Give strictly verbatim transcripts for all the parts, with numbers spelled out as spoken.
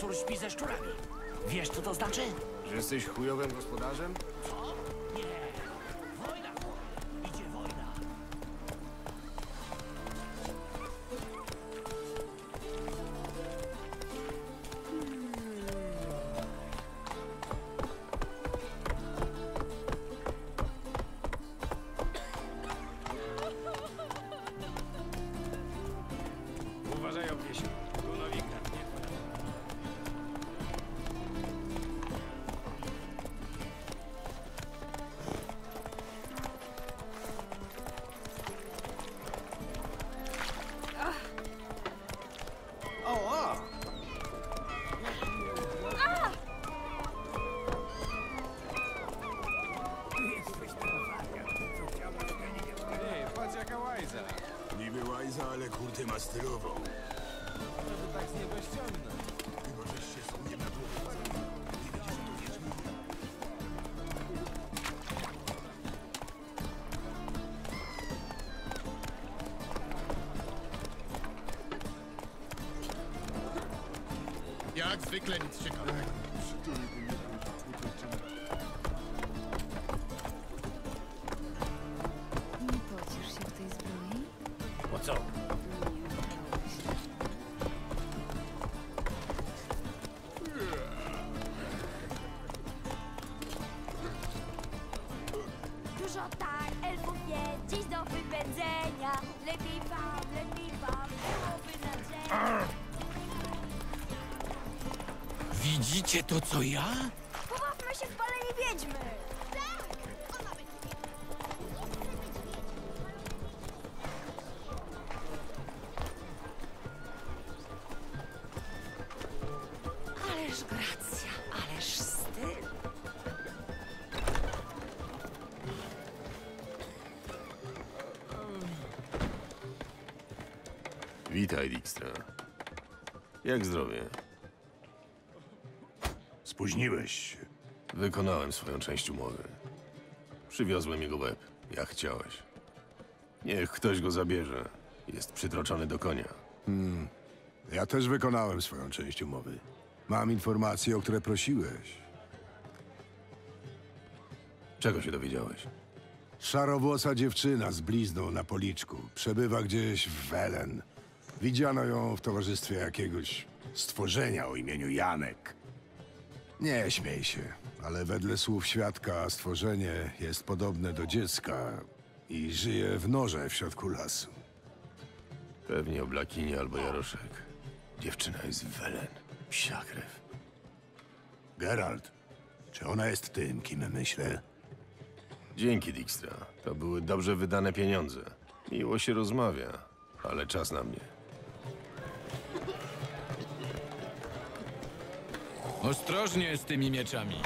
Potwór śpi ze szczurami. Wiesz, co to znaczy? Że jesteś chujowym gospodarzem? Co? Nie. Wojna, chłopie. Idzie wojna. Uważaj, Obwiesiu. Tu Nowigrad, nie twoja. O, o! Ej, patrz jaka łajza. Niby łajza, ale kurtę ma stylową. Może by tak z niego ściągnąć. Chyba, żeś się sobie na głowę. Nie widzisz, tu wiedźmy? Jak zwykle nic ciekawego. Nie pocisz się w tej zbroi? Po co? Dużo tak elfów jest dziś do wypędzenia. Lepiej wam, lepiej wam byłoby na drzewie. Widzicie to, co ja? Pobawmy się w palenie wiedźmy. Ależ gracja, ależ styl. Witaj, Dijkstra. Jak zdrowie? Spóźniłeś się. Wykonałem swoją część umowy. Przywiozłem jego łeb, jak chciałeś. Niech ktoś go zabierze. Jest przytroczony do konia. Ja też wykonałem swoją część umowy. Mam informacje, o które prosiłeś. Czego się dowiedziałeś? Szarowłosa dziewczyna z blizną na policzku. Przebywa gdzieś w Welen. Widziano ją w towarzystwie jakiegoś stworzenia o imieniu Janek. Nie śmiej się, ale wedle słów świadka stworzenie jest podobne do dziecka i żyje w norze w środku lasu. Pewnie Oblakinie albo Jaroszek. Dziewczyna jest w Welen. Psia krew. Geralt, czy ona jest tym, kim myślę? Dzięki, Dijkstra. To były dobrze wydane pieniądze. Miło się rozmawia, ale czas na mnie. Ostrożnie z tymi mieczami.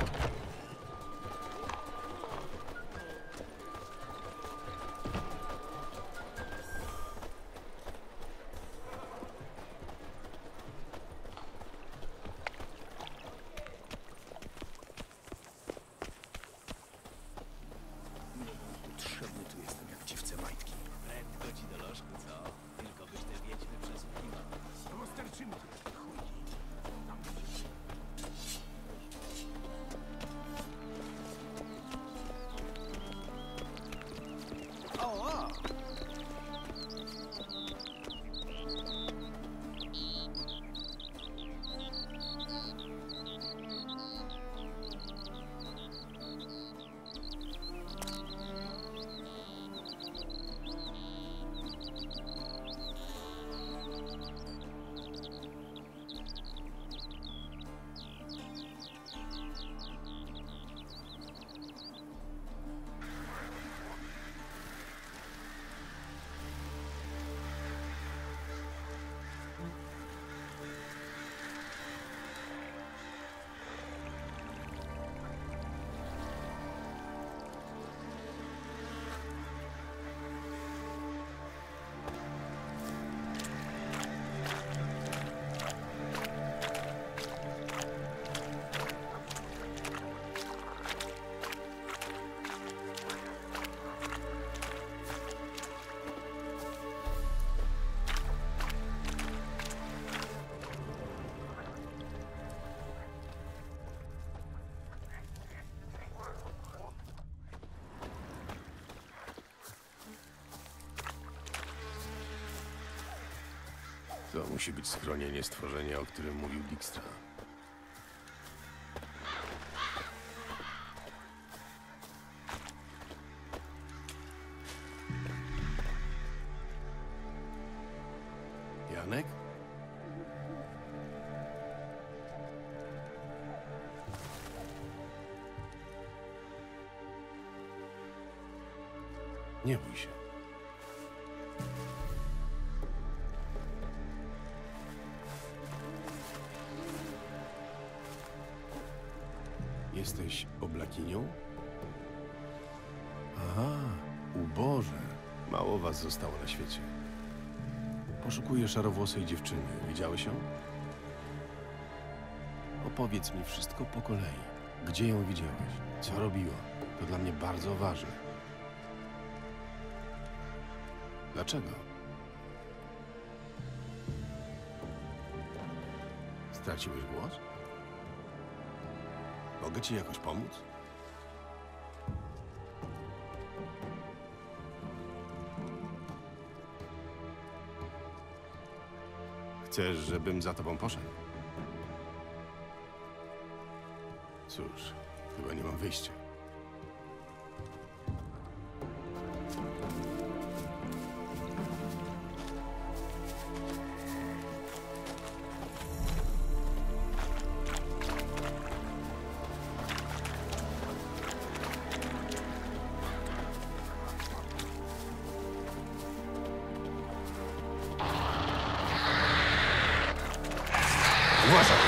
Potrzebny tu jestem jak dziwce majtki. Prędko ci do lożku, co? Tylko byś te wiedźmy przesłuchiwał. Rozterczymy tu. To musi być schronienie stworzenia, o którym mówił Dijkstra. Janek? Nie bój się. Jesteś oblakinią? Aha, uboże. Mało was zostało na świecie. Poszukuję szarowłosej dziewczyny. Widziałeś ją? Opowiedz mi wszystko po kolei. Gdzie ją widziałeś? Co robiła? To dla mnie bardzo ważne. Dlaczego? Straciłeś głos? Mogę ci jakoś pomóc? Chcesz, żebym za tobą poszedł? Cóż, chyba nie mam wyjścia. Uważaj!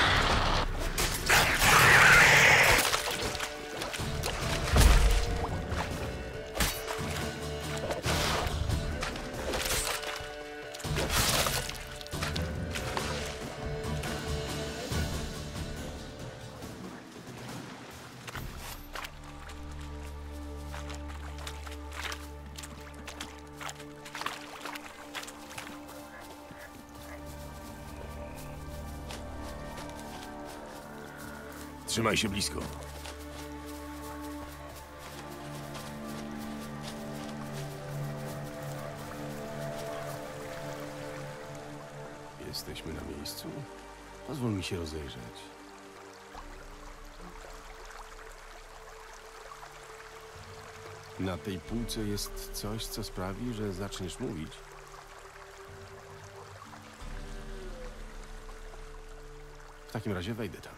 Trzymaj się blisko. Jesteśmy na miejscu. Pozwól mi się rozejrzeć. Na tej półce jest coś, co sprawi, że zaczniesz mówić. W takim razie wejdę tam.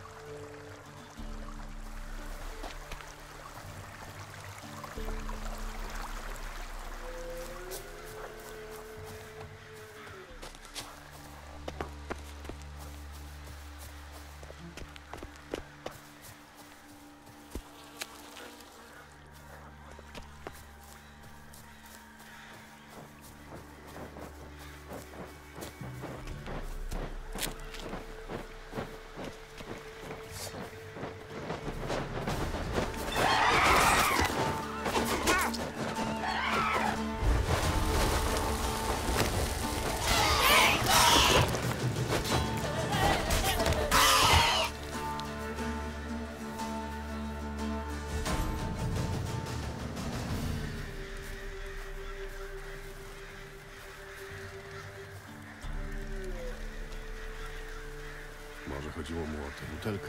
Może chodziło mu o tę butelkę.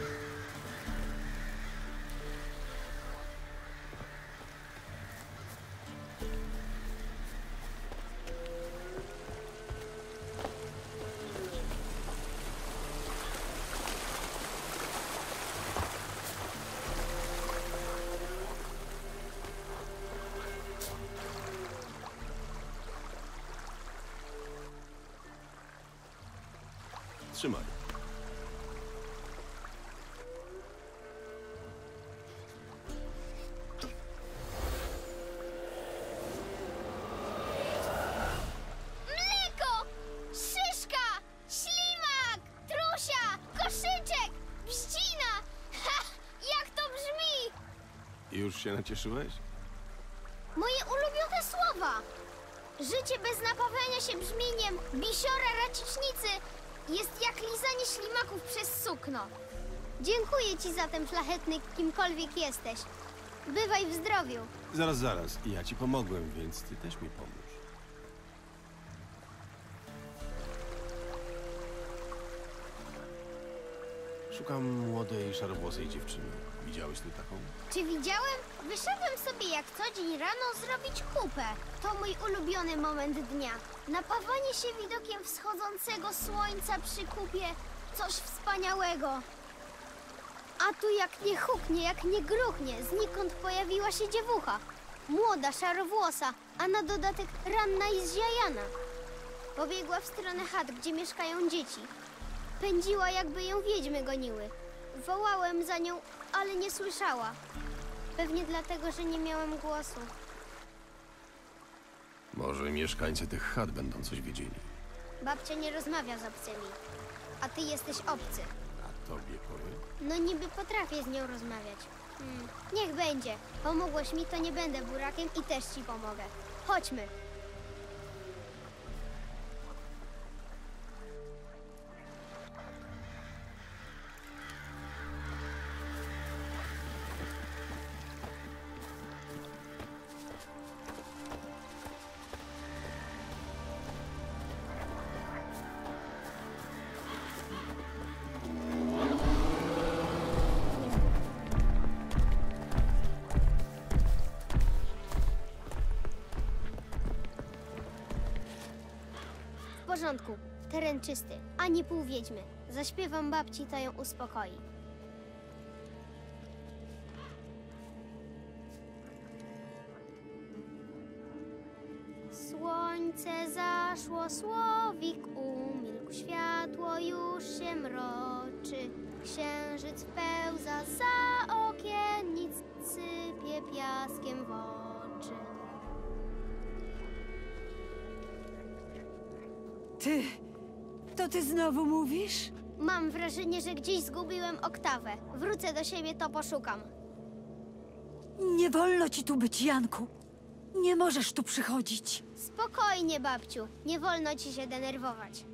Trzymaj. Mleko! Szyszka! Ślimak! Trusia! Koszyczek! Bździna! Ha! Jak to brzmi! Już się nacieszyłeś? Moje ulubione słowa! Życie bez napawania się brzmieniem bisiora racicznicy jest jak lizanie ślimaków przez sukno. Dziękuję ci za ten szlachetny kimkolwiek jesteś. Bywaj w zdrowiu. Zaraz, zaraz. Ja ci pomogłem, więc ty też mi pomóż. Szukam młodej, szarowłosej dziewczyny. Widziałeś tu taką? Czy widziałem? Wyszedłem sobie jak co dzień rano zrobić kupę. To mój ulubiony moment dnia. Napawanie się widokiem wschodzącego słońca przy kupie. Coś wspaniałego. A tu jak nie huknie, jak nie gruchnie, znikąd pojawiła się dziewucha. Młoda, szarowłosa, a na dodatek ranna i zziajana. Pobiegła w stronę chat, gdzie mieszkają dzieci. Pędziła, jakby ją wiedźmy goniły. Wołałem za nią, ale nie słyszała. Pewnie dlatego, że nie miałem głosu. Może mieszkańcy tych chat będą coś wiedzieli. Babcia nie rozmawia z obcymi. A ty jesteś obcy. A tobie powiem? No niby potrafię z nią rozmawiać. Hmm. Niech będzie. Pomogłeś mi, to nie będę burakiem i też ci pomogę. Chodźmy. W porządku. Teren czysty. Ani pół wiedźmy. Zaśpiewam babci, to ją uspokoi. Słońce zaszło, słowik umilkł, światło już się mroczy. Księżyc pełza za okiennic, sypie piaskiem w oczy. Ty, to ty znowu mówisz? Mam wrażenie, że gdzieś zgubiłem oktawę. Wrócę do siebie, to poszukam. Nie wolno ci tu być, Janku. Nie możesz tu przychodzić. Spokojnie, babciu. Nie wolno ci się denerwować.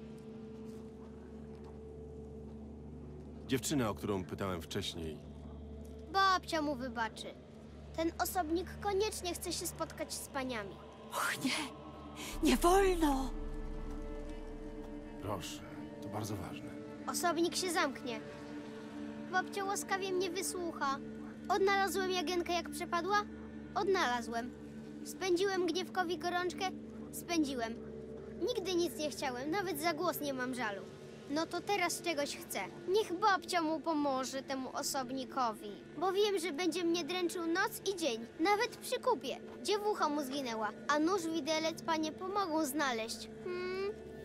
Dziewczyna, o którą pytałem wcześniej. Babcia mu wybaczy. Ten osobnik koniecznie chce się spotkać z paniami. Och nie, nie wolno. Proszę, to bardzo ważne. Osobnik się zamknie. Babcia łaskawie mnie wysłucha. Odnalazłem Jagienkę, jak przepadła? Odnalazłem. Spędziłem gniewkowi gorączkę? Spędziłem. Nigdy nic nie chciałem, nawet za głos nie mam żalu. No to teraz czegoś chcę. Niech babcia mu pomoże, temu osobnikowi. Bo wiem, że będzie mnie dręczył noc i dzień. Nawet przy kupie. Dziewucha mu zginęła, a nóż widelec panie pomogą znaleźć. Hmm.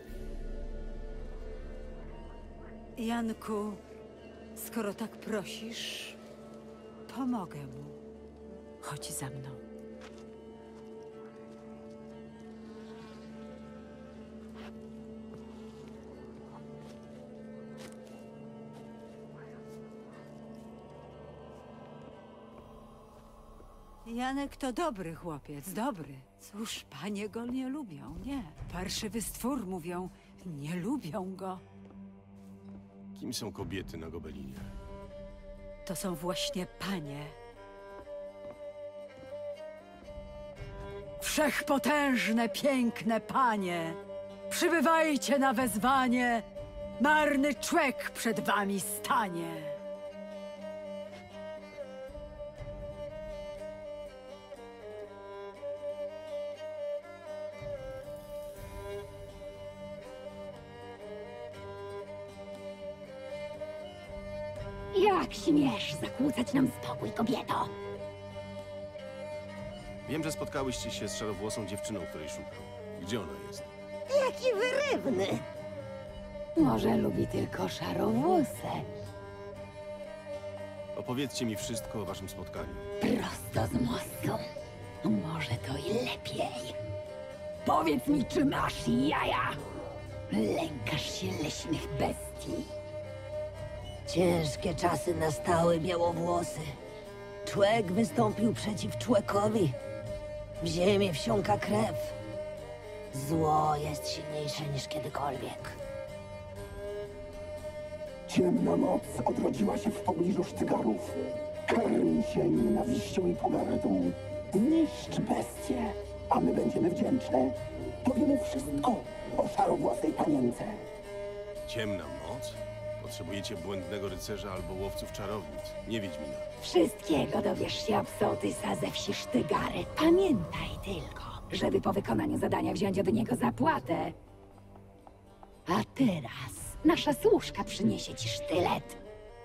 Janku, skoro tak prosisz, pomogę mu. Chodź za mną. Janek to dobry chłopiec, dobry. Cóż, panie go nie lubią, nie. Parszywy stwór, mówią, nie lubią go. Kim są kobiety na Gobelinie? To są właśnie panie. Wszechpotężne, piękne panie, przybywajcie na wezwanie, marny człek przed wami stanie. Jak śmiesz zakłócać nam spokój, kobieto? Wiem, że spotkałyście się z szarowłosą dziewczyną, której szukam. Gdzie ona jest? Jaki wyrywny! Może lubi tylko szarowłose. Opowiedzcie mi wszystko o waszym spotkaniu. Prosto z mostu. Może to i lepiej. Powiedz mi, czy masz jaja? Lękasz się leśnych bestii. Ciężkie czasy nastały, białowłosy. Człek wystąpił przeciw człekowi. W ziemię wsiąka krew. Zło jest silniejsze niż kiedykolwiek. Ciemna moc odrodziła się w pobliżu Sztygarów. Karmi się nienawiścią i pogardą. Zniszcz bestię, a my będziemy wdzięczne. Powiemy wszystko o szarowłosej panience. Ciemna moc? Potrzebujecie błędnego rycerza albo łowców czarownic, nie wiedźmina. Wszystkiego dowiesz się od sołtysa ze wsi Sztygary. Pamiętaj tylko, żeby po wykonaniu zadania wziąć od niego zapłatę. A teraz nasza służka przyniesie ci sztylet.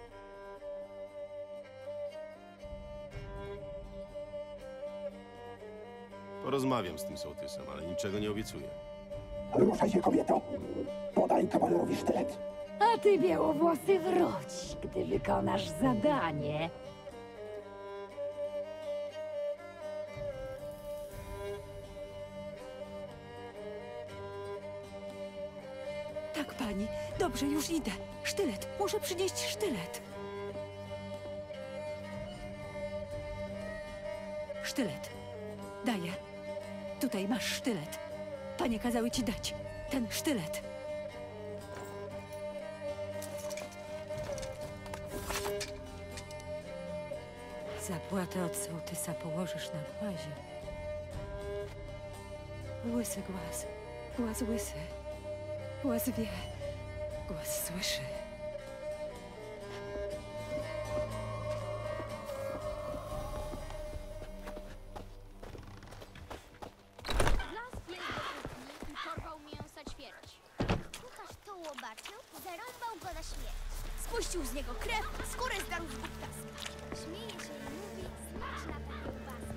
Porozmawiam z tym sołtysem, ale niczego nie obiecuję. Ruszaj się, kobieto. Podaj kawalerowi sztylet. A ty, białowłosy, wróć, gdy wykonasz zadanie. Tak, pani. Dobrze, już idę. Sztylet. Muszę przynieść sztylet. Sztylet. Daję. Tutaj masz sztylet. Panie kazały ci dać. Ten sztylet. Zapłatę od sołtysa położysz na głazie. Łysy głaz. Głaz łysy. Głaz wie. Głaz słyszy. Las biegł do kuchni i porwał mięsa ćwierć. Kucharz to łobaczył, zarąbał go na śmierć. Spuścił z niego krew, skórę zdarł z buktaska. Śmieje się i mówi, smaczna ta kiełbaska.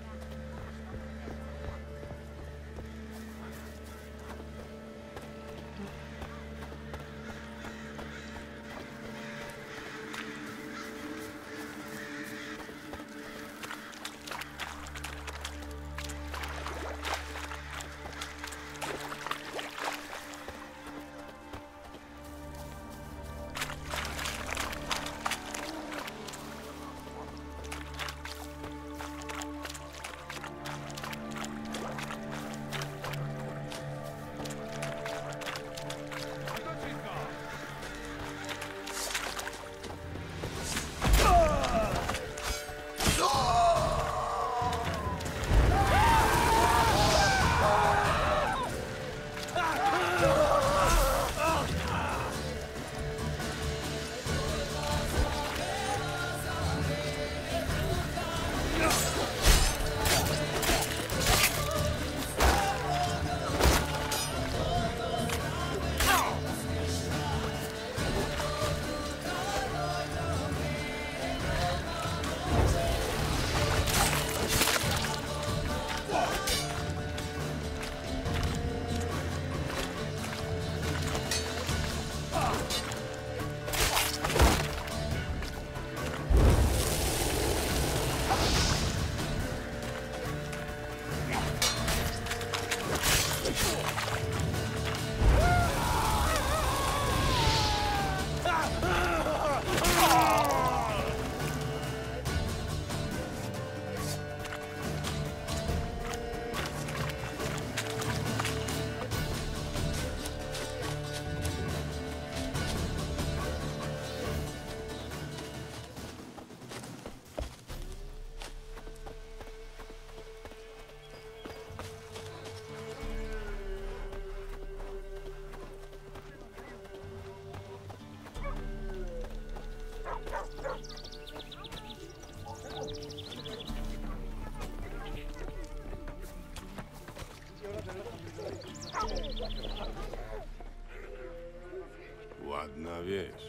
Ładna wieś.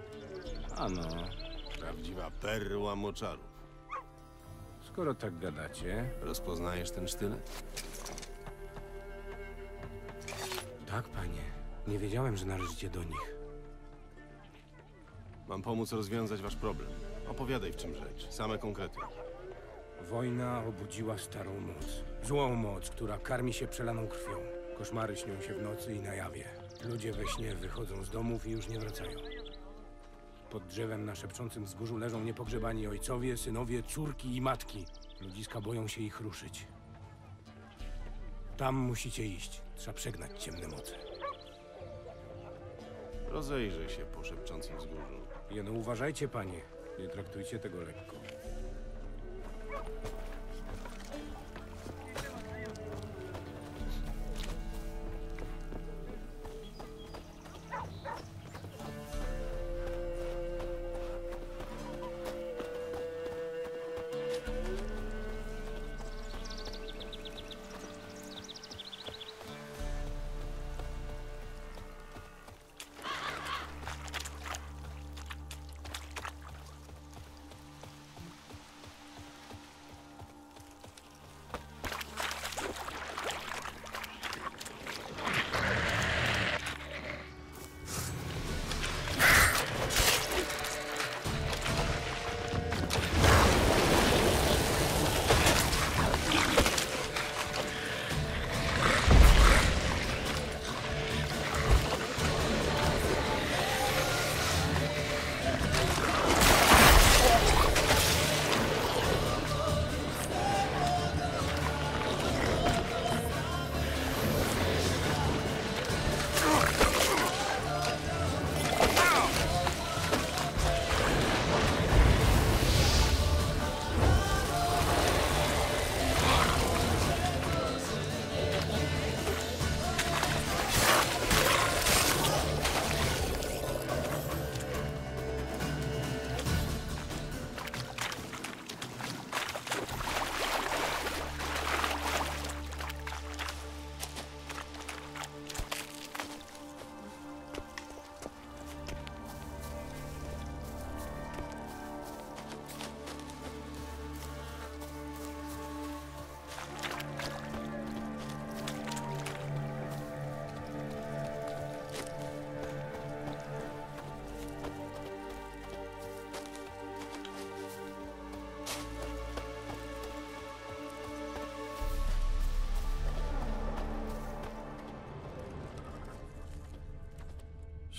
Ano, Prawdziwa perła moczarów. skoro tak gadacie... Rozpoznajesz ten sztylet? Tak, panie. Nie wiedziałem, że należycie do nich. Mam pomóc rozwiązać wasz problem. Opowiadaj, w czym rzecz. Same konkrety. Wojna obudziła starą moc. Złą moc, która karmi się przelaną krwią. Koszmary śnią się w nocy i na jawie. Ludzie we śnie wychodzą z domów i już nie wracają. Pod drzewem na szepczącym wzgórzu leżą niepogrzebani ojcowie, synowie, córki i matki. Ludziska boją się ich ruszyć. Tam musicie iść. Trzeba przegnać ciemne moce. Rozejrzyj się po szepczącym wzgórzu. Jeno, uważajcie, panie. Nie traktujcie tego lekko.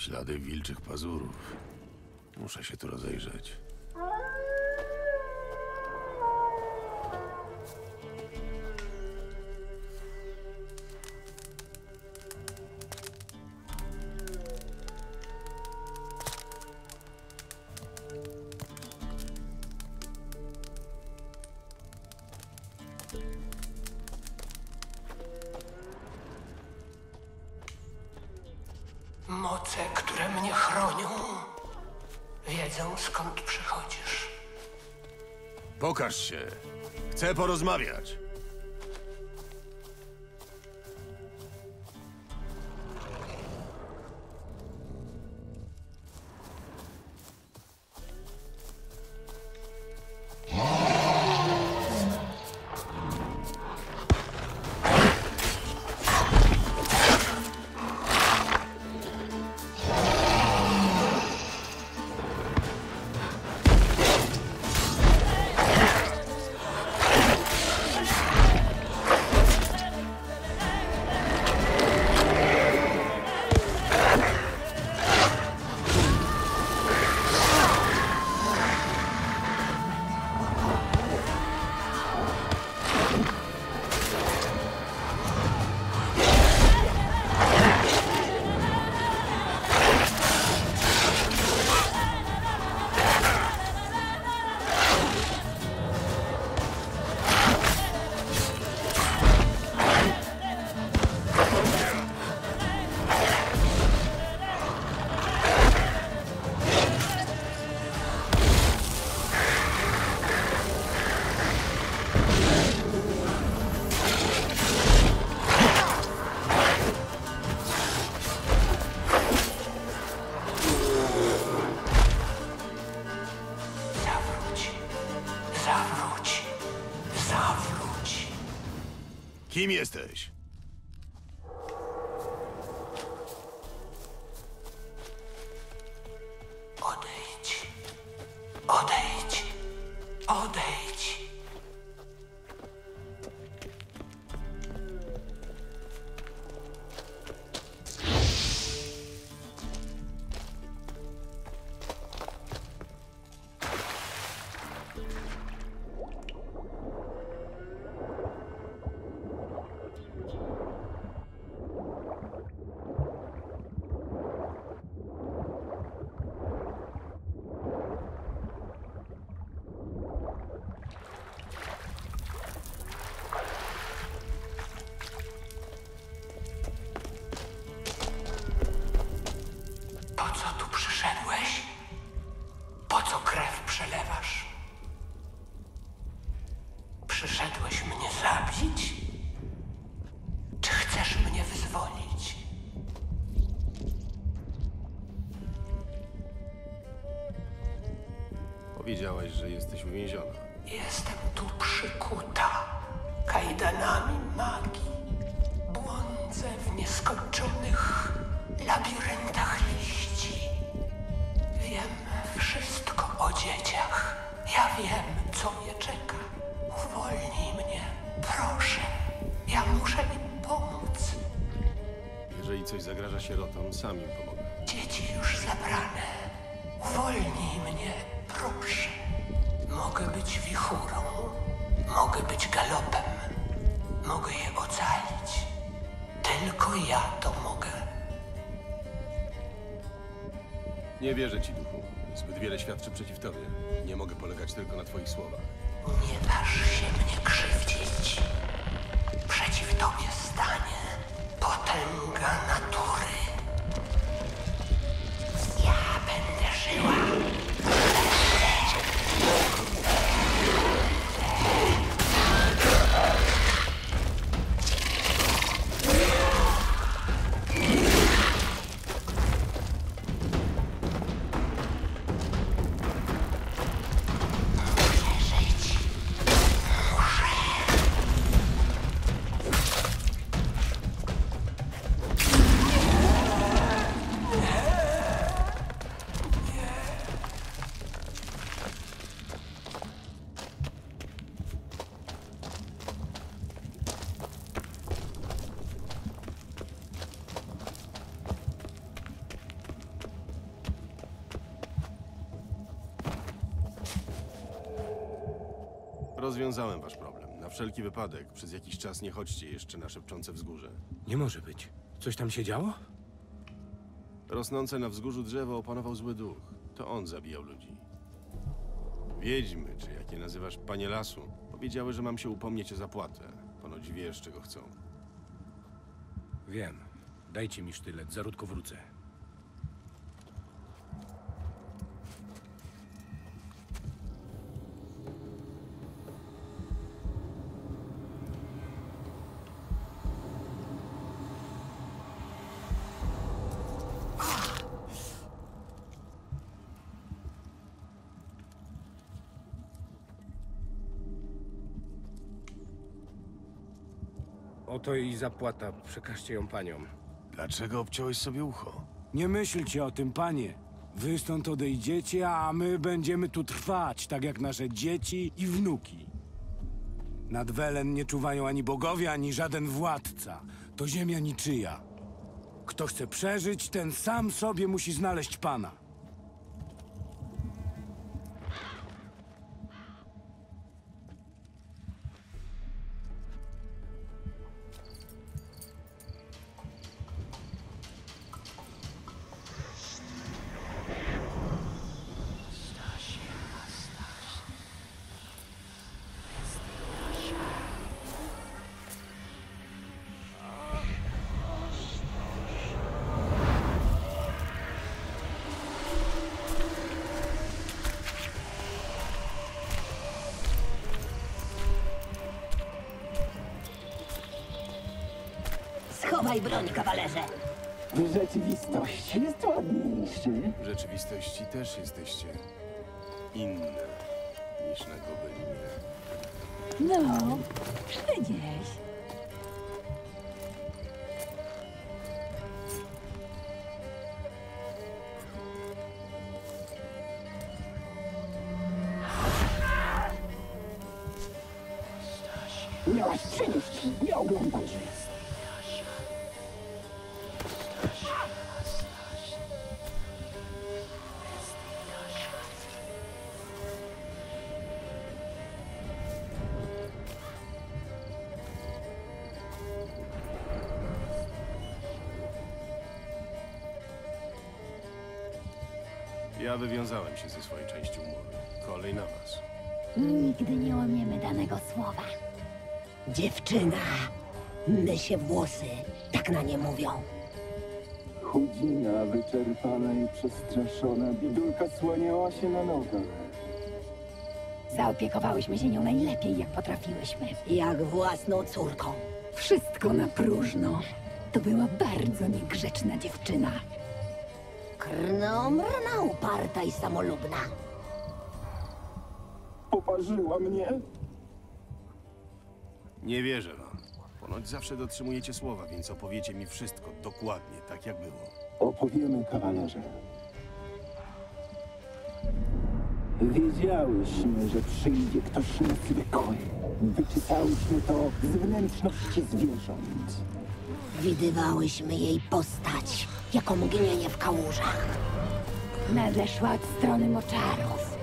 Ślady wilczych pazurów. Muszę się tu rozejrzeć. Moce, które mnie chronią, wiedzą, skąd przychodzisz. Pokaż się. Chcę porozmawiać. Kim jesteś? Odejdź. Odejdź. Odejdź. Po co tu przyszedłeś? Po co krew przelewasz? Przyszedłeś mnie zabić? Czy chcesz mnie wyzwolić? Powiedziałaś, że jesteś uwięziona. Jestem tu przykuta kajdanami magii. Błądzę w nieskończonych labiryntach liści. Wiem wszystko o dzieciach. Ja wiem, co mnie czeka. Uwolnij mnie, proszę. Ja muszę im pomóc. Jeżeli coś zagraża sierotom, sam im pomogę. Dzieci już zabrane. Uwolnij mnie, proszę. Mogę być wichurą. Mogę być galopem. Mogę je ocalić. Tylko ja to mogę. Nie wierzę ci, duchu. Zbyt wiele świadczy przeciw tobie. Nie mogę polegać tylko na twoich słowach. Nie dasz się mnie krzywdzić. Przeciw tobie stanie potęga natury. Ja będę żyła. Rozwiązałem wasz problem. Na wszelki wypadek, przez jakiś czas nie chodźcie jeszcze na szepczące wzgórze. Nie może być. Coś tam się działo? Rosnące na wzgórzu drzewo opanował zły duch. To on zabijał ludzi. Wiedźmy, czy jak je nazywasz, panie lasu, powiedziały, że mam się upomnieć o zapłatę. Ponoć wiesz, czego chcą. Wiem. Dajcie mi sztylet, zaródko wrócę. Oto i zapłata. Przekażcie ją paniom. Dlaczego obciąłeś sobie ucho? Nie myślcie o tym, panie. Wy stąd odejdziecie, a my będziemy tu trwać, tak jak nasze dzieci i wnuki. Nad Welen nie czuwają ani bogowie, ani żaden władca. To ziemia niczyja. Kto chce przeżyć, ten sam sobie musi znaleźć pana. Schowaj broń, kawalerze. W rzeczywistości jest ładniejszy. W rzeczywistości też jesteście inne niż na Gobelinie. No, przynieś. Miałaś przyjść, nie oglądać. Ja wywiązałem się ze swojej części umowy. Kolej na was. Nigdy nie łamiemy danego słowa. Dziewczyna. Mysie włosy. Tak na nie mówią. Chudzina, wyczerpana i przestraszona, bidulka słaniała się na nogach. Zaopiekowałyśmy się nią najlepiej, jak potrafiłyśmy. Jak własną córką. Wszystko na próżno. To była bardzo niegrzeczna dziewczyna. Krnomrna, uparta i samolubna. Poparzyła mnie. Nie wierzę wam. Ponoć zawsze dotrzymujecie słowa, więc opowiecie mi wszystko dokładnie, tak jak było. Opowiemy, kawalerze. Wiedziałyśmy, że przyjdzie ktoś niezwykły. Wyczytałyśmy to z wnętrzności zwierząt. Widywałyśmy jej postać, jako mgnienie w kałużach. Nadeszła od strony moczarów.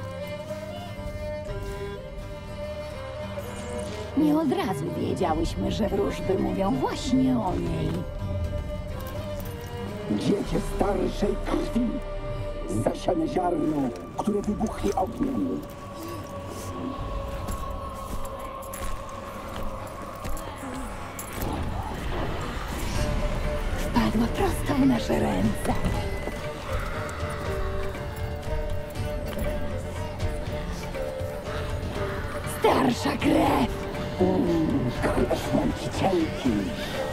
Nie od razu wiedziałyśmy, że wróżby mówią właśnie o niej. Dziecię starszej krwi. Zasiane ziarno, które wybuchnie ogniem. Padła prosto w nasze ręce. Starsza krew! Mm, krew mącicielki.